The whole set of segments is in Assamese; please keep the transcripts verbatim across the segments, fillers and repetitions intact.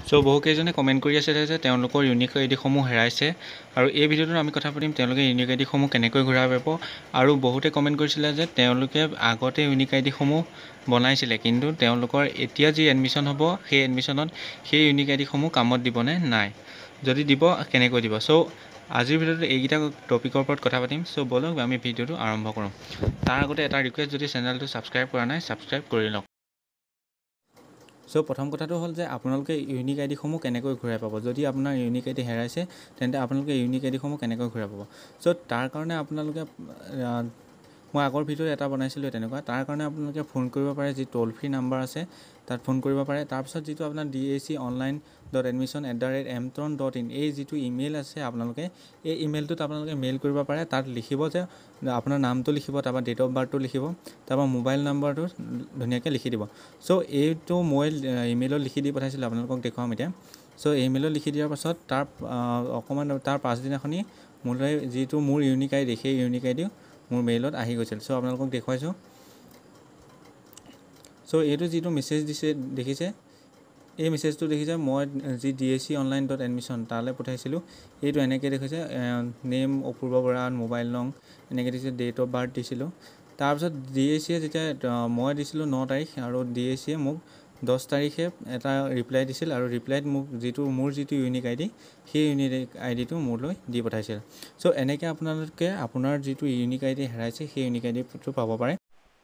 সো বহুকেইজনে কমেণ্ট কৰি আছে যে তেওঁলোকৰ ইউনিক আইডিসমূহ হেৰাইছে আৰু এই ভিডিঅ'টোত আমি কথা পাতিম তেওঁলোকে ইউনিক আইডিসমূহ কেনেকৈ ঘূৰাই পাব আৰু বহুতে কমেণ্ট কৰিছিলে যে তেওঁলোকে আগতে ইউনিক আইডিসমূহ বনাইছিলে কিন্তু তেওঁলোকৰ এতিয়া যি এডমিশ্যন হ'ব সেই এডমিশ্যনত সেই ইউনিক আইডিসমূহ কামত দিবনে নাই যদি দিব কেনেকৈ দিব সো আজিৰ ভিডিঅ'টোত এইকেইটা টপিকৰ ওপৰত কথা পাতিম সো বলক আমি ভিডিঅ'টো আৰম্ভ কৰোঁ তাৰ আগতে এটা ৰিকুৱেষ্ট যদি চেনেলটো ছাবস্ক্ৰাইব কৰা নাই ছাবস্ক্ৰাইব কৰি লওক সো প্ৰথম কথাটো হ'ল যে আপোনালোকে ইউনিক আইডিসমূহ কেনেকৈ ঘূৰাই পাব যদি আপোনাৰ ইউনিক আইডি হেৰাইছে তেন্তে আপোনালোকে ইউনিক আইডিসমূহ কেনেকৈ ঘূৰাই পাব সো তাৰ কাৰণে আপোনালোকে মই আগৰ ভিডিঅ' এটা বনাইছিলোঁ তেনেকুৱা তাৰ কাৰণে আপোনালোকে ফোন কৰিব পাৰে যি টোল ফ্ৰী নাম্বাৰ আছে তাত ফোন কৰিব পাৰে তাৰপিছত যিটো আপোনাৰ D A C online dot admission at the rate Amtron dot in এই যিটো ইমেইল আছে আপোনালোকে এই ইমেইলটোত আপোনালোকে মেইল কৰিব পাৰে তাত লিখিব যে আপোনাৰ নামটো লিখিব তাৰপৰা ডেট অফ বাৰ্থটো লিখিব তাৰপৰা মোবাইল নাম্বাৰটো ধুনীয়াকৈ লিখি দিব সো এইটো মই ইমেইলত লিখি দি পঠাইছিলোঁ আপোনালোকক দেখুৱাম এতিয়া সো ইমেইলত লিখি দিয়াৰ পাছত তাৰ অকণমান তাৰ পাছদিনাখনি মোলৈ যিটো মোৰ ইউনিক আইডি সেই ইউনিক আইডি মোৰ মেইলত আহি গৈছিল সো আপোনালোকক দেখুৱাইছোঁ সো এইটো যিটো মেছেজ দিছে দেখিছে এই মেছেজটো দেখিছে মই যি D A C online dot admission তালৈ পঠাইছিলোঁ এইটো এনেকৈ দেখিছে নেম অপূৰ্ব বৰা মোবাইল নং এনেকৈ দিছে ডেট অফ বাৰ্থ দিছিলোঁ তাৰপিছত ডি এ চিয়ে যেতিয়া মই দিছিলোঁ ন তাৰিখ আৰু ডি এ চিয়ে মোক দহ তাৰিখে এটা ৰিপ্লাই দিছিল আৰু ৰিপ্লাইত মোক যিটো মোৰ যিটো ইউনিক আইডি সেই ইউনিক আইডিটো মোলৈ দি পঠাইছিল সো এনেকৈ আপোনালোকে আপোনাৰ যিটো ইউনিক আইডি হেৰাইছে সেই ইউনিক আইডিটো পাব পাৰে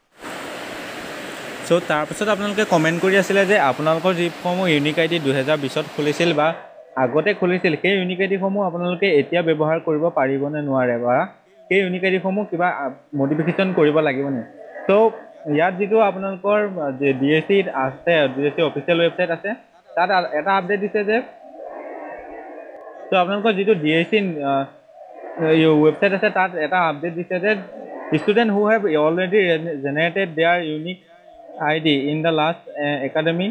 সো তাৰপিছত আপোনালোকে কমেণ্ট কৰি আছিলে যে আপোনালোকৰ যিসমূহ ইউনিক আইডি দুহেজাৰ বিছত খুলিছিল বা আগতে খুলিছিল সেই ইউনিক আইডিসমূহ আপোনালোকে এতিয়া ব্যৱহাৰ কৰিব পাৰিবনে নোৱাৰে বা সেই ইউনিক আইডিসমূহ কিবা মডিফিকেশ্যন কৰিব লাগিবনে সো ইয়াত যিটো আপোনালোকৰ ডি এ চিত আছে D A C official website আছে তাত এটা আপডেট দিছে যে তো আপোনালোকৰ যিটো ডি এ চি ৱেবছাইট আছে তাত এটা আপডেট দিছে যে student who have already generated their unique ID in the last academic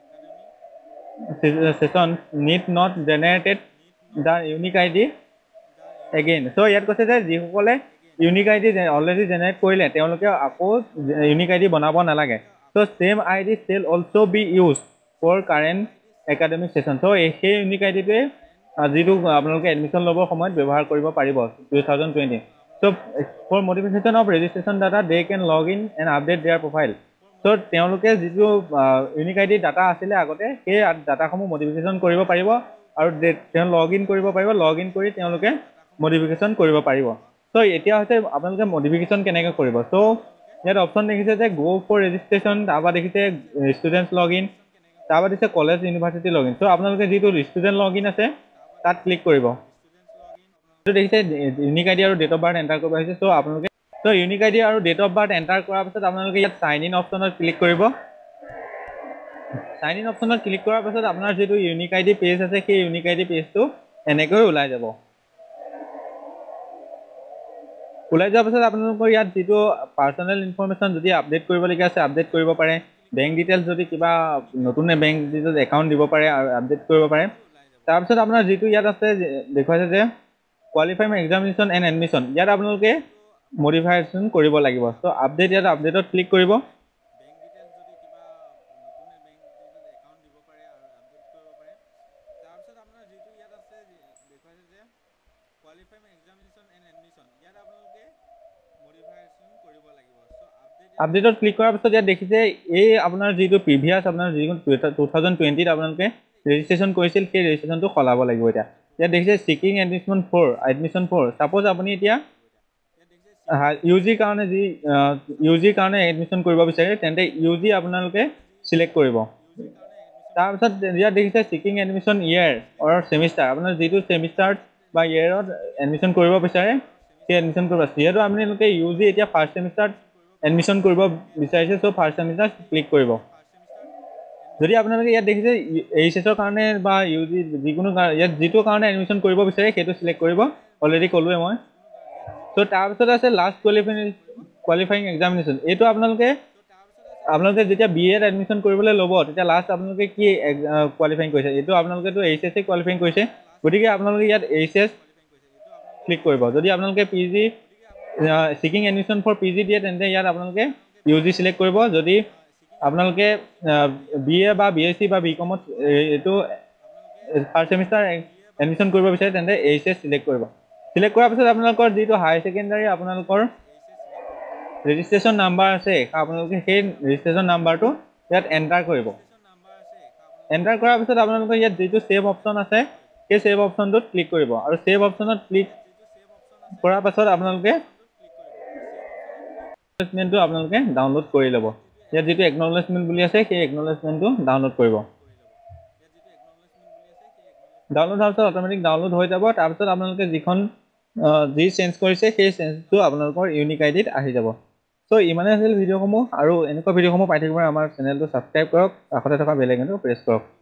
session need not generated the unique I D again so ইয়াত কৈছে যে যিসকলে unique I D already generate কৰিলে তেওঁলোকে আকৌ ইউনিক আই ডি বনাব নালাগে so same I D shall also be used for current academic session so সেই ইউনিক আই ডিটোৱে যিটো আপোনালোকে এডমিশ্যন ল'বৰ সময়ত ব্যৱহাৰ কৰিব পাৰিব two thousand twenty so for modification of registration data they can log in and update their profile so তেওঁলোকে যিটো ইউনিক আইডি ডাটা আছিলে আগতে সেই ডাটাসমূহ মডিফিকেশ্যন কৰিব পাৰিব আৰু তেওঁ লগ ইন কৰিব পাৰিব লগ ইন কৰি তেওঁলোকে মডিফিকেশ্যন কৰিব পাৰিব so এতিয়া হৈছে আপোনালোকে মডিফিকেশ্যন কেনেকৈ কৰিব so ইয়াত অপশ্যন দেখিছে যে গো ফৰ ৰেজিষ্ট্ৰেশ্যন তাৰপৰা দেখিছে ষ্টুডেণ্টছ লগ ইন তাৰপৰা দিছে college university log in so আপোনালোকে যিটো ষ্টুডেণ্ট লগ ইন আছে তাত ক্লিক কৰিব এইটো দেখিছে ইউনিক আইডি আৰু ডেট অফ বাৰ্থ এণ্টাৰ কৰিব আহিছে so আপোনালোকে so ইউনিক আইডি আৰু ডেট অফ বাৰ্থ এণ্টাৰ কৰাৰ পিছত আপোনালোকে ইয়াত সাইন ইন অপশ্যনত ক্লিক কৰিব সাইন ইন অপশ্যনত ক্লিক কৰাৰ পিছত আপোনাৰ যিটো ইউনিক আইডি পেজ আছে সেই ইউনিক আইডি পেজটো এনেকৈ ওলাই যাব ওলাই যোৱাৰ পিছত আপোনালোকৰ ইয়াত যিটো পাৰ্চনেল ইনফৰমেশ্যন যদি আপডেট কৰিবলগীয়া আছে আপডেট কৰিব পাৰে বেংক ডিটেইলছ যদি কিবা নতুন বেংক ডিটেইলছ একাউণ্ট দিব পাৰে আৰু আপডেট কৰিব পাৰে তাৰপিছত আপোনাৰ যিটো ইয়াত আছে দেখুৱাইছে যে কোৱালিফাইং এক্সামিনেশ্যন এণ্ড এডমিশ্যন ইয়াত আপোনালোকে মডিফিকেশ্যন কৰিব লাগিব সো আপডেট ইয়াত আপডেটত ক্লিক কৰিব আপডেটত ক্লিক কৰাৰ পিছত ইয়াত দেখিছে এই আপোনাৰ যিটো প্ৰিভিয়াছ আপোনাৰ যিখন টু থাউজেণ্ড টুৱেণ্টিত আপোনালোকে ৰেজিষ্ট্ৰেশ্যন কৰিছিল সেই ৰেজিষ্ট্ৰেশ্যনটো সলাব লাগিব এতিয়া ইয়াত দেখিছে seeking admission for admission for ছাপ'জ আপুনি এতিয়া ইউ জিৰ কাৰণে যি ইউ জিৰ কাৰণে এডমিশ্যন কৰিব বিচাৰে তেন্তে ইউ জি আপোনালোকে চিলেক্ট কৰিব তাৰপিছত ইয়াত দেখিছে seeking admission year or semester আপোনাৰ যিটো ছেমিষ্টাৰত বা ইয়েৰত এডমিশ্যন কৰিব বিচাৰে সেই এডমিশ্যন কৰিব যিহেতু আপোনালোকে ইউ জি এতিয়া ফাৰ্ষ্ট ছেমিষ্টাৰত এডমিশ্যন কৰিব বিচাৰিছে চ' ফাৰ্ষ্ট ছেমিষ্টাৰ ক্লিক কৰিব যদি আপোনালোকে ইয়াত দেখিছে এইচ এছৰ কাৰণে বা ইউ জি যিকোনো ইয়াত যিটো কাৰণে এডমিশ্যন কৰিব বিচাৰে সেইটো চিলেক্ট কৰিব অলৰেডি ক'লোৱে মই চ' তাৰপিছত আছে লাষ্ট কোৱালিফাইং কোৱালিফাইং এক্সামিনেশ্যন এইটো আপোনালোকে আপোনালোকে যেতিয়া বি এত এডমিশ্যন কৰিবলৈ ল'ব তেতিয়া লাষ্ট আপোনালোকে কি কোৱালিফাইং কৰিছে এইটো আপোনালোকেতো এইচ এছ কোৱালিফাইং কৰিছে গতিকে আপোনালোকে ইয়াত এইচ এছ ক্লিক কৰিব যদি আপোনালোকে P G seeking admission for P G দিয়ে তেন্তে ইয়াত আপোনালোকে ইউ জি চিলেক্ট কৰিব যদি আপোনালোকে বি এ বা বি এছ চি বা বি কমত এইটো ফাৰ্ষ্ট ছেমিষ্টাৰ এডমিশ্যন কৰিব বিচাৰে তেন্তে এইচ এছ চিলেক্ট কৰিব। চিলেক্ট কৰাৰ পিছত আপোনালোকৰ যিটো হায়াৰ ছেকেণ্ডাৰী আপোনালোকৰ ৰেজিষ্ট্ৰেশ্যন নাম্বাৰ আছে আপোনালোকে সেই ৰেজিষ্ট্ৰেশ্যন নাম্বাৰটো ইয়াত এণ্টাৰ কৰিব। এণ্টাৰ কৰাৰ পিছত আপোনালোকৰ ইয়াত যিটো ছেভ অপশ্যন আছে সেই ছেভ অপশ্যনটোত ক্লিক কৰিব আৰু ছেভ অপশ্যনত ক্লিক কৰাৰ পাছত আপোনালোকে একনলেজমেণ্টটো আপোনালোকে ডাউনলোড কৰি ল'ব। ইয়াত যিটো একনলেজমেণ্ট বুলি আছে সেই একনলেজমেণ্টটো ডাউনলোড কৰিব। ডাউনলোড হোৱাৰ পিছত অট'মেটিক ডাউনলোড হৈ যাব। তাৰপিছত আপোনালোকে যিখন যি চেঞ্জ কৰিছে সেই চেঞ্জটো আপোনালোকৰ ইউনিক আই ডিত আহি যাব। চ' ইমানে আছিল ভিডিঅ'সমূহ, আৰু এনেকুৱা ভিডিঅ'সমূহ পাই থাকিবলৈ আমাৰ চেনেলটো ছাবস্ক্ৰাইব কৰক, কাষতে থকা বেল আইকনটো প্ৰেছ কৰক।